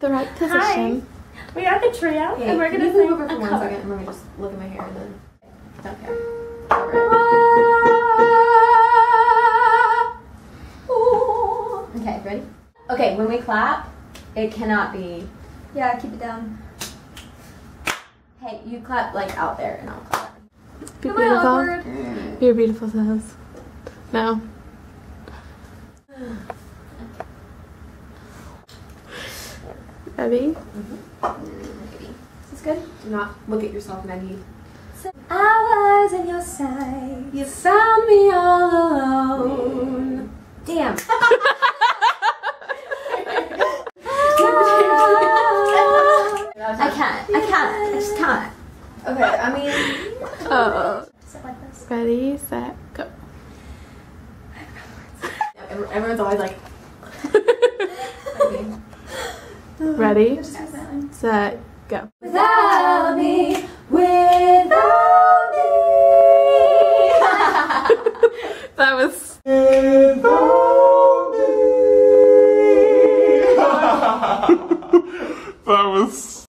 The right position. Hi. We are the trio, Hey, and we're gonna move sing over for a 1 cover. second and let me just look at my hair and then don't care. Okay, ready? Okay, when we clap, it cannot be. Yeah, keep it down. Hey, you clap like out there and I'll clap. Be Am I beautiful. awkward? You're beautiful, says. No. Ready? Is this good? Do not look at yourself, Maggie. I was in your sight. You found me all alone. Damn. I can't. I just can't. Okay, I mean. Oh. Sit like this. Ready, set, go. Everyone's always like. Ready, set, go. Without me, without me. That was. That was